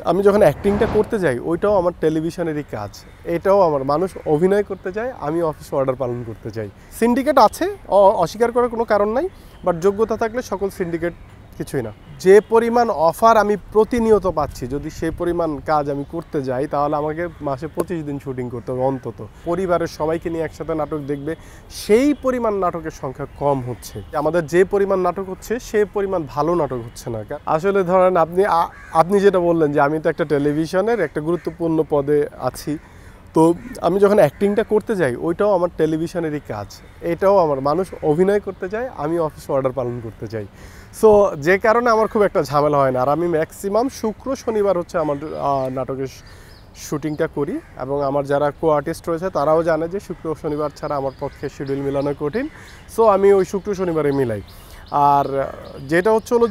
আমি যখন অ্যাক্টিংটা করতে যাই ওইটাও আমার টেলিভিশনেরই কাজ। এটাও আমার মানুষ অভিনয় করতে যায়, আমি অফিস অর্ডার পালন করতে যাই। সিন্ডিকেট আছে, অস্বীকার করার কোনো কারণ নাই, বাট যোগ্যতা থাকলে সকল সিন্ডিকেট কিছুই না। যে পরিমাণ অফার আমি প্রতিনিয়ত পাচ্ছি, যদি সেই পরিমাণ কাজ আমি করতে যাই তাহলে আমাকে মাসে 25 দিন শুটিং করতে হবে অন্তত। পরিবারের সবাইকে নিয়ে একসাথে নাটক দেখবে, সেই পরিমাণ নাটকের সংখ্যা কম হচ্ছে। আমাদের যে পরিমাণ নাটক হচ্ছে সেই পরিমাণ ভালো নাটক হচ্ছে না। আসলে ধরেন আপনি যেটা বললেন যে আমি তো একটা টেলিভিশনের একটা গুরুত্বপূর্ণ পদে আছি, তো আমি যখন অ্যাক্টিংটা করতে যাই ওইটাও আমার টেলিভিশনেরই কাজ। এটাও আমার মানুষ অভিনয় করতে যায়, আমি অফিস অর্ডার পালন করতে যাই। সো যে কারণে আমার খুব একটা ঝামেলা হয় না। আর আমি ম্যাক্সিমাম শুক্র শনিবার হচ্ছে আমার নাটকের শুটিংটা করি, এবং আমার যারা কো আর্টিস্ট রয়েছে তারাও জানে যে শুক্র শনিবার ছাড়া আমার পক্ষে শিডিউল মেলানো কঠিন। সো আমি ওই শুক্র শনিবারে মিলাই। আর যেটা হচ্ছে হলো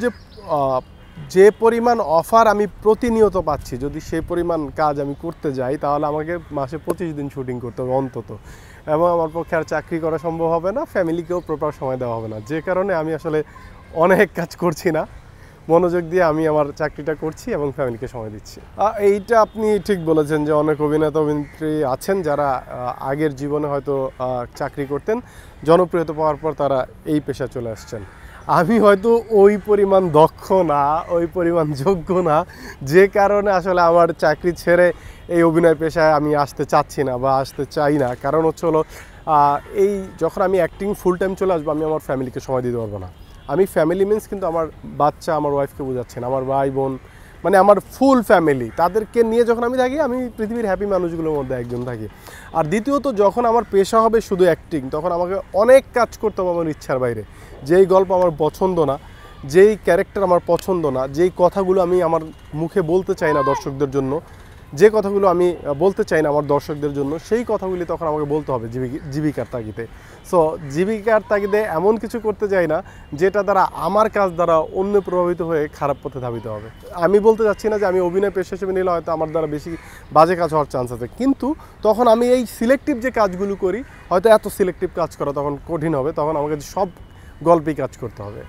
যে পরিমাণ অফার আমি প্রতিনিয়ত পাচ্ছি, যদি সেই পরিমাণ কাজ আমি করতে যাই তাহলে আমাকে মাসে 25 দিন শুটিং করতে হবে অন্তত, এবং আমার পক্ষে আর চাকরি করা সম্ভব হবে না, ফ্যামিলিকেও প্রপার সময় দেওয়া হবে না। যে কারণে আমি আসলে অনেক কাজ করছি না, মনোযোগ দিয়ে আমি আমার চাকরিটা করছি এবং ফ্যামিলিকে সময় দিচ্ছি। এইটা আপনি ঠিক বলেছেন যে অনেক অভিনেতা অভিনেত্রী আছেন যারা আগের জীবনে হয়তো চাকরি করতেন, জনপ্রিয়তা পাওয়ার পর তারা এই পেশা চলে আসছেন। আমি হয়তো ওই পরিমাণ দক্ষ না, ওই পরিমাণ যোগ্য না, যে কারণে আসলে আমার চাকরি ছেড়ে এই অভিনয় পেশায় আমি আসতে চাচ্ছি না বা আসতে চাই না। কারণ হচ্ছে হলো এই যখন আমি অ্যাক্টিং ফুল টাইম চলে আসবো, আমি আমার ফ্যামিলিকে সময় দিতে পারবো না। আমি ফ্যামিলি মিন্স কিন্তু আমার বাচ্চা, আমার ওয়াইফকে বোঝাচ্ছেন, আমার ভাই বোন, মানে আমার ফুল ফ্যামিলি, তাদেরকে নিয়ে যখন আমি থাকি আমি পৃথিবীর হ্যাপি মানুষগুলোর মধ্যে একজন থাকি। আর দ্বিতীয়ত যখন আমার পেশা হবে শুধু অ্যাক্টিং, তখন আমাকে অনেক কাজ করতে হবে আমার ইচ্ছার বাইরে। যেই গল্প আমার পছন্দ না, যেই ক্যারেক্টার আমার পছন্দ না, যেই কথাগুলো আমি আমার মুখে বলতে চাই না দর্শকদের জন্য, যে কথাগুলো আমি বলতে চাই না আমার দর্শকদের জন্য, সেই কথাগুলি তখন আমাকে বলতে হবে জীবিকার তাগিদে। সো জীবিকার তাগিদে এমন কিছু করতে যাই না যেটা দ্বারা আমার কাজ দ্বারা অন্য প্রভাবিত হয়ে খারাপ পথে ধাবিত হবে। আমি বলতে চাচ্ছি না যে আমি অভিনয় পেশা হিসেবে নিলে হয়তো আমার দ্বারা বেশি বাজে কাজ হওয়ার চান্স আছে, কিন্তু তখন আমি এই সিলেক্টিভ যে কাজগুলো করি, হয়তো এত সিলেক্টিভ কাজ করা তখন কঠিন হবে, তখন আমাকে সব গল্পেই কাজ করতে হবে।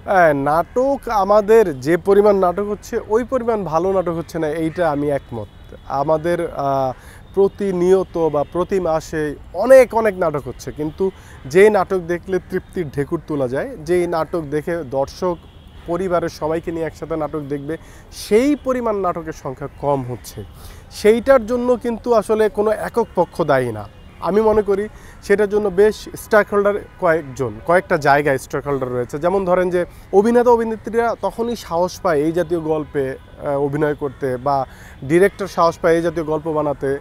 নাটক, আমাদের যে পরিমাণ নাটক হচ্ছে ওই পরিমাণ ভালো নাটক হচ্ছে না, এইটা আমি একমত। আমাদের প্রতিনিয়ত বা প্রতি মাসে অনেক অনেক নাটক হচ্ছে, কিন্তু যেই নাটক দেখলে তৃপ্তির ঢেকুর তোলা যায়, যেই নাটক দেখে দর্শক পরিবারের সবাইকে নিয়ে একসাথে নাটক দেখবে, সেই পরিমাণ নাটকের সংখ্যা কম হচ্ছে। সেইটার জন্য কিন্তু আসলে কোনো একক পক্ষ দায়ী না। আমি মনে করি সেটার জন্য বেশ স্টেক হোল্ডার কয়েকটা জায়গায় স্টেক হোল্ডার রয়েছে। যেমন ধরেন যে অভিনেতা অভিনেত্রীরা তখনই সাহস পায় এই জাতীয় গল্পে অভিনয় করতে, বা ডিরেক্টর সাহস পায় এই জাতীয় গল্প বানাতে,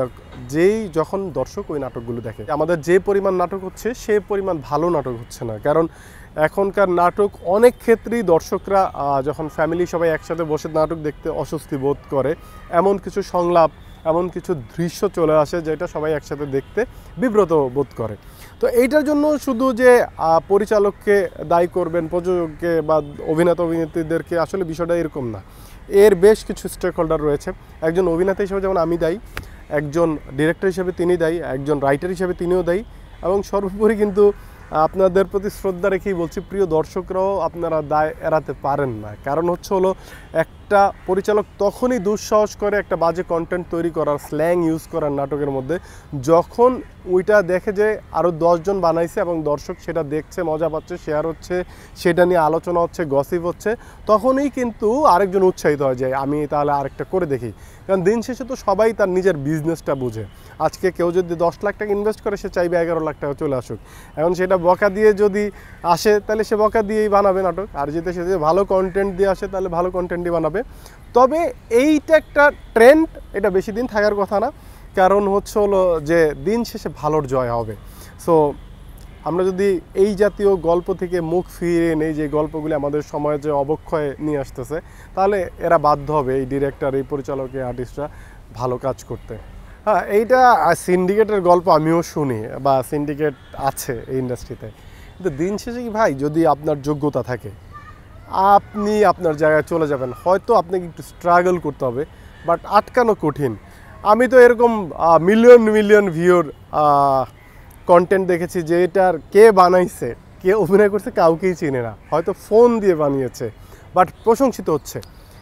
যখন দর্শক ওই নাটকগুলো দেখে। আমাদের যে পরিমাণ নাটক হচ্ছে সেই পরিমাণ ভালো নাটক হচ্ছে না। কারণ এখনকার নাটক অনেক ক্ষেত্রেই দর্শকরা যখন ফ্যামিলি সবাই একসাথে বসে নাটক দেখতে অস্বস্তি বোধ করে, এমন কিছু সংলাপ, এমন কিছু দৃশ্য চলে আসে যেটা সবাই একসাথে দেখতে বিব্রত বোধ করে। তো এইটার জন্য শুধু যে পরিচালককে দায়ী করবেন, প্রযোজককে বা অভিনেতা অভিনেত্রীদেরকে, আসলে বিষয়টা এরকম না। এর বেশ কিছু স্টেক হোল্ডার রয়েছে। একজন অভিনেতা হিসেবে যেমন আমি দায়ী, একজন ডিরেক্টর হিসেবে তিনি দায়ী, একজন রাইটার হিসেবে তিনিও দায়ী, এবং সর্বোপরি কিন্তু আপনাদের প্রতি শ্রদ্ধা রেখেই বলছি, প্রিয় দর্শকরাও আপনারা দায় এড়াতে পারেন না। কারণ হচ্ছে হলো একটা পরিচালক তখনই দুঃসাহস করে একটা বাজে কন্টেন্ট তৈরি করার, স্ল্যাং ইউজ করার নাটকের মধ্যে, যখন ওইটা দেখে যে আরও 10 জন বানাইছে এবং দর্শক সেটা দেখছে, মজা পাচ্ছে, শেয়ার হচ্ছে, সেটা নিয়ে আলোচনা হচ্ছে, গসিপ হচ্ছে, তখনই কিন্তু আরেকজন উৎসাহিত হয় যে আমি তাহলে আরেকটা করে দেখি। কারণ দিন শেষে তো সবাই তার নিজের বিজনেসটা বুঝে। আজকে কেউ যদি 10 লাখ টাকা ইনভেস্ট করে, সে চাইবে 11 লাখ টাকা চলে আসুক। এখন সেটা বকা দিয়ে যদি আসে তাহলে সে বকা দিয়েই বানাবে নাটক, আর যদি সে ভালো কন্টেন্ট দিয়ে আসে তাহলে ভালো কন্টেন্টই বানাবে। তবে এইটা একটা ট্রেন্ড, এটা বেশি দিন থাকার কথা না। কারণ হচ্ছে হলো যে দিন শেষে ভালোর জয় হবে। সো আমরা যদি এই জাতীয় গল্প থেকে মুখ ফিরিয়ে নেই, যে গল্পগুলি আমাদের সমাজে অবক্ষয় নিয়ে আসতেছে, তাহলে এরা বাধ্য হবে, এই ডিরেক্টর, এই পরিচালক, এই আর্টিস্টরা ভালো কাজ করতে। হ্যাঁ, এইটা সিন্ডিকেটের গল্প আমিও শুনি, বা সিন্ডিকেট আছে এই ইন্ডাস্ট্রিতে, কিন্তু দিন শেষে কি ভাই, যদি আপনার যোগ্যতা থাকে আপনি আপনার জায়গায় চলে যাবেন। হয়তো আপনাকে একটু স্ট্রাগল করতে হবে, বাট আটকানো কঠিন। আমি তো এরকম মিলিয়ন মিলিয়ন ভিউর কন্টেন্ট দেখেছি যে এটার কে বানাইছে, কে অভিনয় করছে কাউকেই চিনে না, হয়তো ফোন দিয়ে বানিয়েছে, বাট প্রশংসিত হচ্ছে।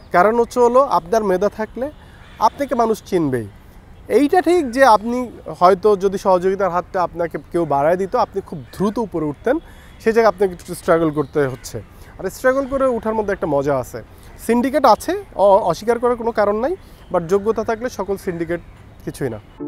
কারণ হলো আপনার মেধা থাকলে আপনাকে মানুষ চিনবেই। এইটা ঠিক যে আপনি হয়তো যদি সহযোগিতার হাতটা আপনাকে কেউ বাড়ায় দিত, আপনি খুব দ্রুত উপরে উঠতেন, সেই জায়গায় আপনাকে একটু স্ট্রাগল করতে হচ্ছে। আর স্ট্রাগল করে ওঠার মধ্যে একটা মজা আছে। সিন্ডিকেট আছে, অস্বীকার করার কোনো কারণ নাই, বাট যোগ্যতা থাকলে সকল সিন্ডিকেট কিছুই না।